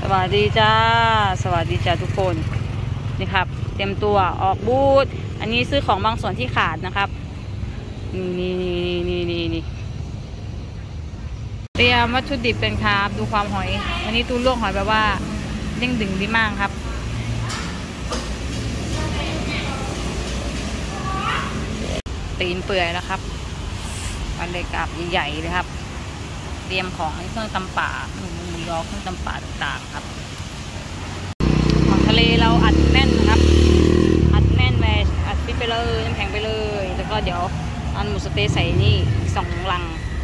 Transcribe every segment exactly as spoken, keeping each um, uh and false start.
วัสดีจ้าสวัสดีจ้าทุกคนนี่ครับเตรียมตัวออกบูธอันนี้ซื้อของบางส่วนที่ขาดนะครับนี่นี่นี่นี่นี่เตรียมวัตถุดิบเป็นครับดูความหอยวันนี้ตู้ลวกหอยแบบว่าเด้งดึงดีมากครับตีนเปื่อยแล้วครับอันเล็กกับใหญ่ๆเลยครับเตรียมของเครื่องตำป่าหมูหมูยอเครื่องตำป่าต่างๆครับของทะเลเราอัดแน่นนะครับอัดแน่นไปอัดฟิตไปเลยน้ำแข็งไปเลยแล้วก็เดี๋ยวเอาหมูสเต๊ะใส่นี่สองลัง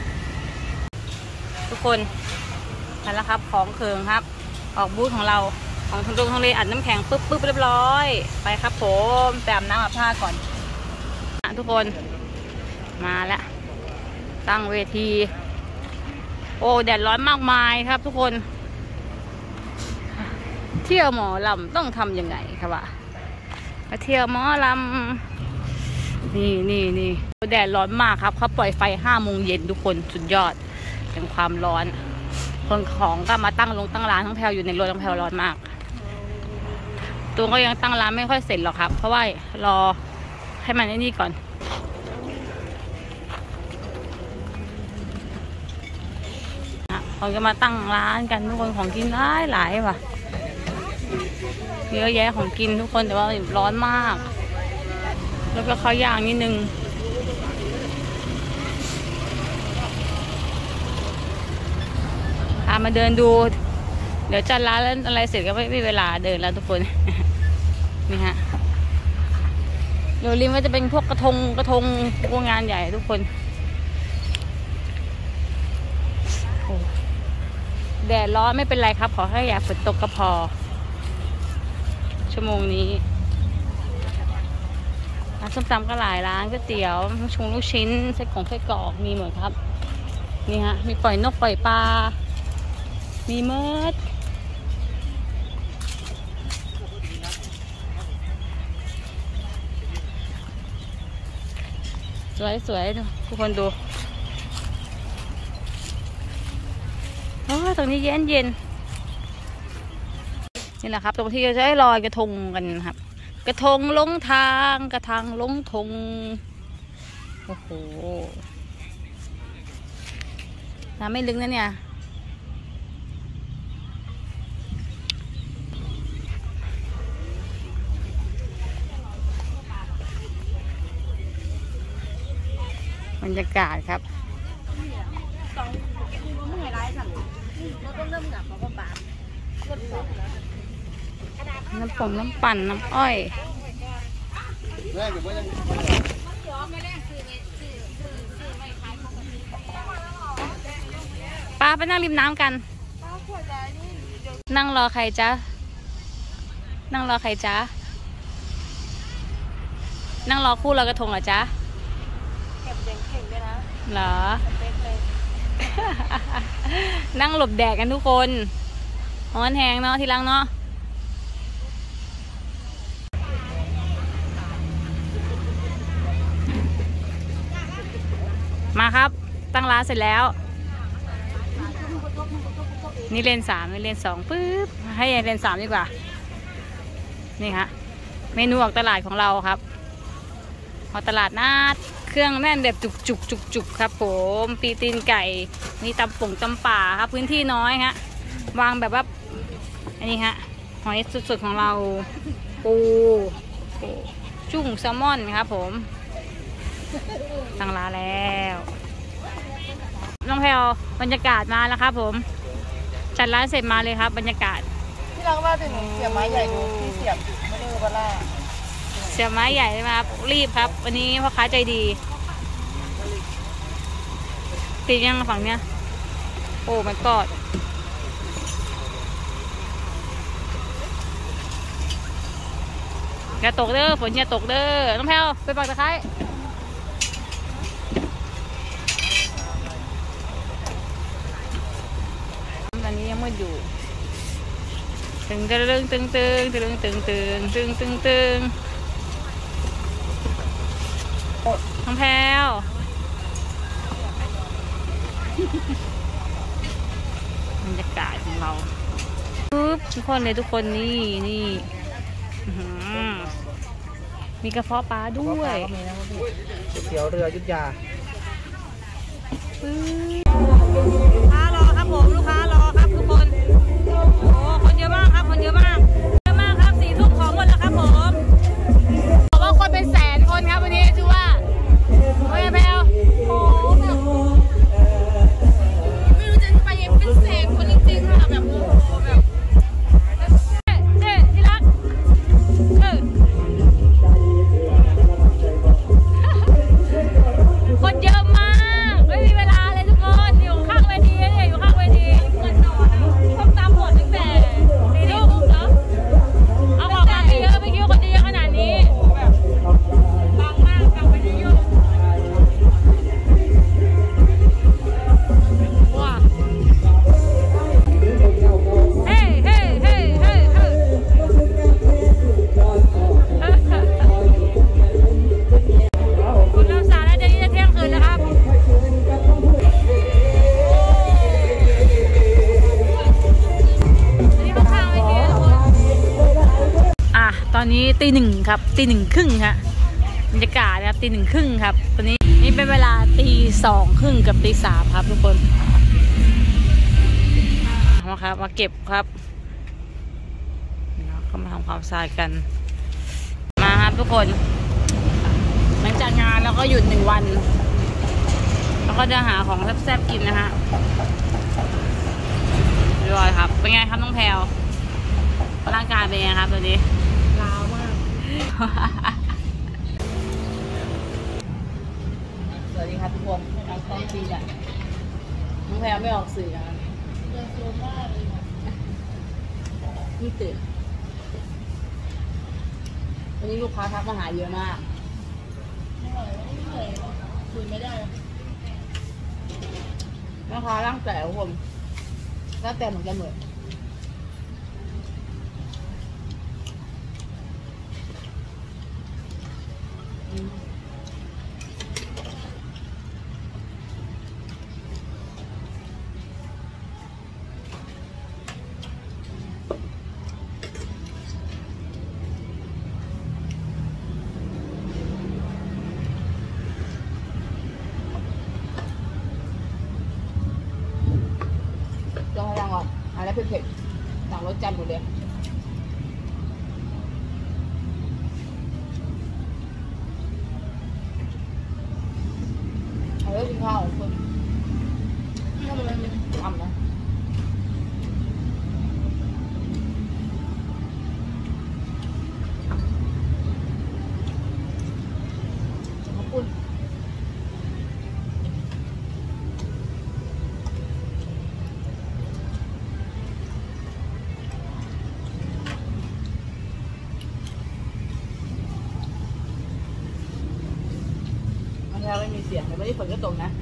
ทุกคนทันแล้วครับของเคืองครับออกบูธของเราของทงทะเลอัดน้ำแข็งปึ๊บปึ๊บเรียบร้อยไปครับผมแต้มน้ำอาบผ้าก่อนทุกคนมาแล้วตั้งเวทีโอ้แดดร้อนมากมายครับทุกคนเที่ยวหมอลำต้องทำยังไงครับวะมาเที่ยวหมอลำนี่นี่นี่แดดร้อนมากครับเขาปล่อยไฟห้าโมงเย็นทุกคนสุดยอดเป็นความร้อนคนของก็มาตั้งลงตั้งร้านทั้งแพลวอยู่ในรถทั้งแพลวร้อนมากตัวก็ยังตั้งร้านไม่ค่อยเสร็จหรอกครับเพราะว่ารอให้มันไอ้นี่ก่อนเขาจะมาตั้งร้านกันทุกคนของกินหลายหลายว่ะเยอะแยะของกินทุกคนแต่ว่าร้อนมากแล้วก็ข้าวย่างนิดนึงพามาเดินดูเดี๋ยวจัดร้านแล้วอะไรเสร็จก็ไม่มีเวลาเดินแล้วทุกคนนี่ฮะเดี๋ยวริมว่าจะเป็นพวกกระทงกระทงพวกงานใหญ่ทุกคนแดดร้อนไม่เป็นไรครับขอแค่อย่าฝนตกก็พอชั่วโมงนี้ร้านส้มตำก็หลายร้านก๋วยเตี๋ยวชงลูกชิ้นไส้ของไส้กรอกมีหมดครับนี่ฮะมีปล่อยนกปล่อยปลามีเมิดสวยๆทุกคนดูตรงนี้เย็นเย็นนี่แหละครับตรงที่จะได้ลอยกระทงกันครับกระทงลงทางกระทางลงทงโอ้โหน้ำไม่ลึกนะเนี่ยบรรยากาศครับน้ำผงน้ำปั่นน้ำอ้อยป้าไปนั่งริมน้ำกันนั่งรอใครจ๊ะนั่งรอใครจ๊ะนั่งรอคู่ลอยกระทงเหรอจ๊ะเก็บเด็กเก่งด้วยนะเหรอนั่งหลบแดดกันทุกคนร้อนแหงเนาะทีหลังเนาะมาครับตั้งร้านเสร็จแล้วนี่เลนสามนี่เลนสองปึ๊บให้เลนสามดีกว่านี่ฮะเมนูออกตลาดของเราครับออกตลาดนัดเครื่องแน่นแบบจุกจุกจุกจุกครับผมปีตีนไก่มีตำป่งตำป่าครับพื้นที่น้อยฮะวางแบบว่าอันนี้ฮะหอยสดๆของเราปูจุ้งแซลมอนครับผมตั้งร้านแล้วน้องแพลวบรรยากาศมาแล้วครับผมจัดร้านเสร็จมาเลยครับบรรยากาศที่ร้านว่าเป็นเสียบไม้ใหญ่ดูที่เสียบไม่ได้บาร่าเสียบไม้ใหญ่เลยครับรีบครับวันนี้พ่อค้าใจดีติดยังฝั่งเนี้ยโอ้my godอย่าตกเด้อฝนอย่าตกเด้อน้องแพลวไปปักตะไคร้ตอนนี้ยังมืดอยู่ตึงตึงตึงตึงตึงตึงตึงตึงตึงตึงน้องแพลวบรรยากาศของเรา ปึ๊บทุกคนเลยทุกคนนี่นี่มีกระเพาะปลาด้วยก๋วยเตี๋ยวเรือยุทธยาลูกค้ารอครับผมลูกค้ารอครับทุกคนโอ้คนเยอะมากครับคนเยอะมากเยอะมากครับสี่ทุ่มของหมดแล้วครับผมบอกว่าคนเป็นแสนคนครับวันนี้ชื่อว่าโอ้ยแพลวโอ้แบบไม่รู้จะไปยังเป็นแสนคนจริงๆค่ะแบบโอ้แบบเจ๊ที่รักเออคนเยอะมากไม่มีเวลาเลยทุกคนอยู่ข้างเวทีเนี่ยอยู่ข้างเวทีคนนอนส้มตำหมดตั้งแต่สี่ทุ่มเนาะเอาของมาไปเยอะไม่คิดว่าคนจะเยอะขนาดนี้แบบบางมากกลับไปที่ยุ่งว้าเฮ้เฮ้เฮ้เฮ้เฮ้คุณน้ำสารน่าจะนี่จะเที่ยงคืนแล้วครับอ่ะตอนนี้ตีหนึ่งครับตีหนึ่งครึ่งฮะบรรยากาศนะครับตีหนึ่งครึ่งครับตอนนี้นี่เป็นเวลาตีสองครึ่งกับตีสามครับทุกคนมาครับมาเก็บครับเข้ามาทำความสะอาดกันมาครับทุกคนหลังจากงานแล้วก็หยุดหนึ่งวันแล้วก็จะหาของแซ่บๆกินนะฮะเรียบร้อยครับเป็นไงครับน้องแพลวร่างกายเป็นไงครับตอนนี้ล้ามากสวัสดีครับทุกคนน้องท้องจีนอ่ะน้องแพลวไม่ออกสื่อนะยังโซมากเลยนี่ตื่นวันนี้ลูกค้าทักมาหาเยอะมากไม่ไหวไม่เหนื่อยคุยไม่ได้แม่ค้าร่างแต่ผมร่างแต่เหมือนกันเหมือนลองให้ดังก่อนอะไรเผ็ดๆสั่งรสจัดหมดเลยเอาไว้กินข้าวของคุณถ้ามันทำนะขอบคุณแล้วไม่มีเสียงแต่ไม่ได้ฝนก็ตกนะ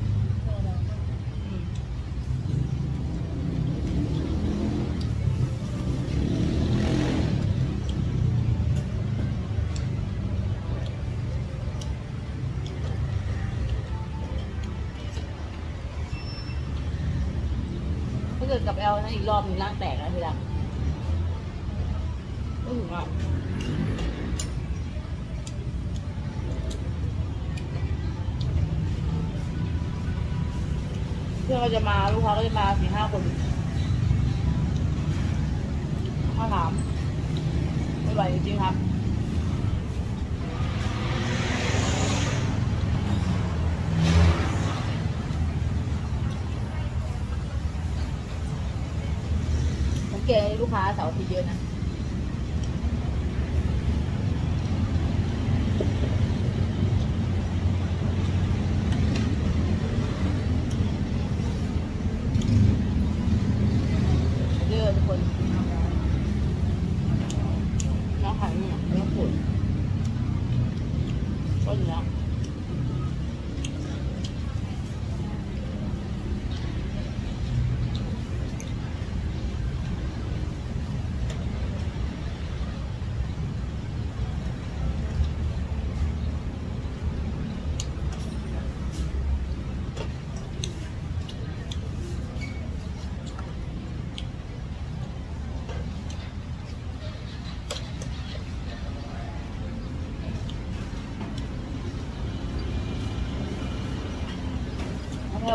ถ้าเกิดกับแอลนะอีกรอบหนึ่งร่างแตกนะทีหลังไม่ถึงอ่ะเพื่อนก็จะมาลูกค้าก็จะมาสี่ห้าคนข้าวหลามไม่ไหวจริงๆครับผมเกย์ลูกค้าเสาร์อาทิตย์เยอะนะทุกคนน้องขายเนี่ยน้องปุ๋ยก็อยู่แล้ว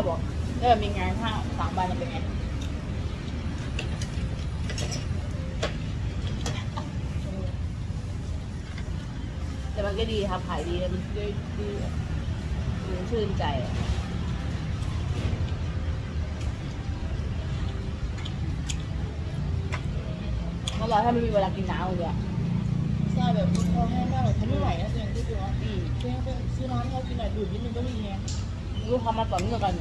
บอกถ้าแบบมีงานห้าสามวันจะเป็นไงแต่มันก็ดีครับขายดีแล้วมันดีดีมันชื่นใจเมื่อวานถ้าไม่มีเวลากินน้ำเลยอะใช่แบบคอแห้งมากแบบเขาไม่ไหวนะตัวเองที่ตัวอืมเพื่อนไปซื้อน้ำให้เขากินหน่อยดื่มนิดนึงก็มีแฮงรู้เขามาต่อเนื่องกัน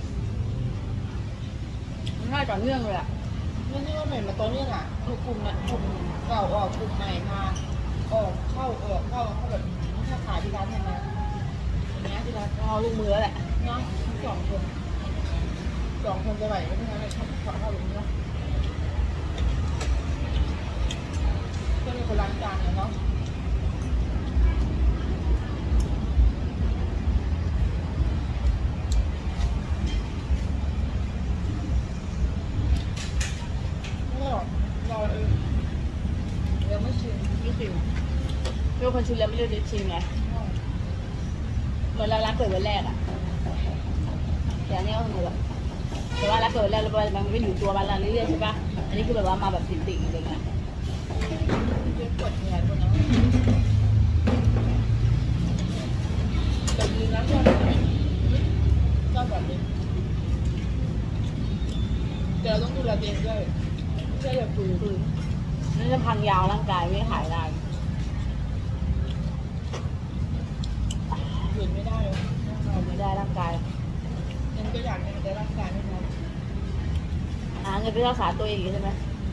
มันง่ายต่อเนื่องเลยอะไม่ใช่ว่าใหม่มาตอนนี้อ่ะคือกลุ่มเนี่ยกลุ่มเก่าออกกลุ่มใหม่มาออกเข้าออกเข้าเข้าแบบถ้าขายที่ร้านยังไงอย่างเงี้ยที่ร้านเอาลูกมือแล้วแหละเนาะทั้งสองคนสองคนจะไหวไม่ใช่ไหมชอบขอเข้าแบบนี้เนาะก็มีคนล้างจานเนี่ยเนาะไม่หรอกรอเองยังไม่ชิมไม่ชิมเพื่อคนชิมแล้วไม่ได้ชิมไงเหมือนเราร้านเปิดวันแรกอะแต่อันนี้ก็คือแบบแต่ว่าร้านเปิดวันแรกแล้วมันก็อยู่ตัวร้านเรื่อยๆใช่ปะอันนี้คือแบบว่ามาแบบติ่งๆอะไรเงี้ยเจ็บปวดแขนปวดนะแต่ดีนะชอบชอบแบบนี้แต่เราต้องดูแลตัวเองด้วยไม่ใช่แบบฝืนฝืนนั่นจะพังยาวร่างกายไม่หายได้ฝืนไม่ได้เลยทำไม่ได้ร่างกายยังก็อยากให้แต่ร่างกายไม่พร้อมหาเงินไปรักษาตัวเองใช่ไหม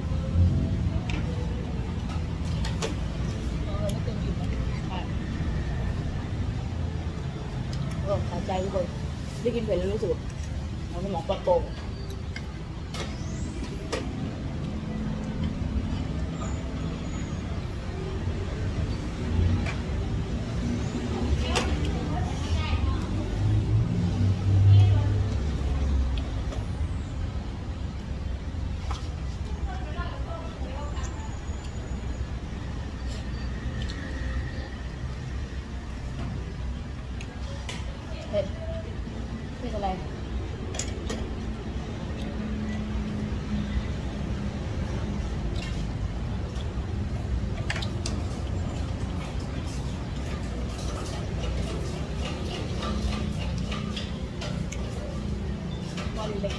เราไม่เต็มอิ่มนะใช่เออหายใจทุกคนได้กินเผ็ดแล้วรู้สึกมันสมองปลอดโปร่งเผ็ดเผ็ดอะไรวันเล็ก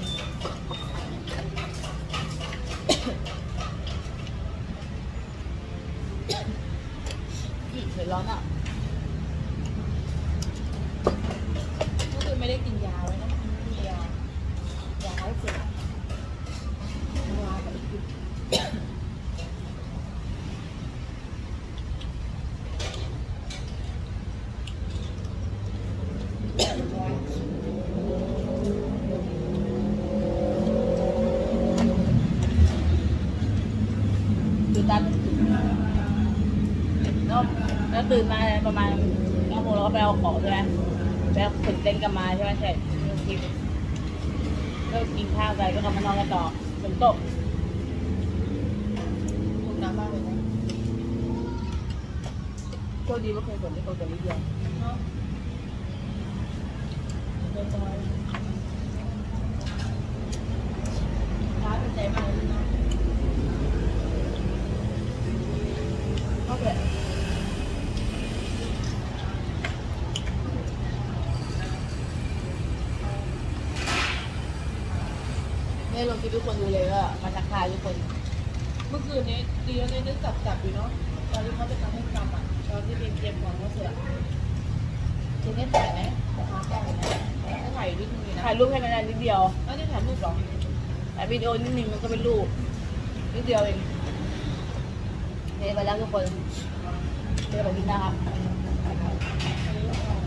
อีกเผ็ดร้อนอ่ะก็คือไม่ได้กินยาไว้นะมียายาให้เสร็จยากับอีกตื่นตาตื่นแล้วแล้วตื่นมาประมาณเก้าโมงเราก็ไปเอาของใช่ไหมไปเอาขนเต็นท์กลับมาใช่ไหมใช่กินแล้วกินข้าวไปก็กลับมานอนกันต่อฝนตกทุกน้ำมากเลยนะโชคดีว่าเคยฝนที่ตกแต่นิดเดียวเนาะเดินจอยร้านเป็นใจมากเลยนะโอเคเนี่ยลงคลิปทุกคนดูเลยว่ามาทักทายทุกคนเมื่อคืนนี้ดีแล้วเนี่ยได้จับจับอยู่เนาะตอนที่เขาจะทำให้กรรมอ่ะตอนที่เรียนเตรียมของเขาเสร็จทีนี้ถ่ายไหมถ่ายได้ไหมถ้าถ่ายนิดนึงนะถ่ายรูปแค่นั้นนิดเดียวแล้วนี่ถ่ายรูปหรอถ่ายวิดีโอนิดนึงมันก็เป็นรูปนิดเดียวเองเนี่ยไปแล้วทุกคนเจอกันที่หน้าครับ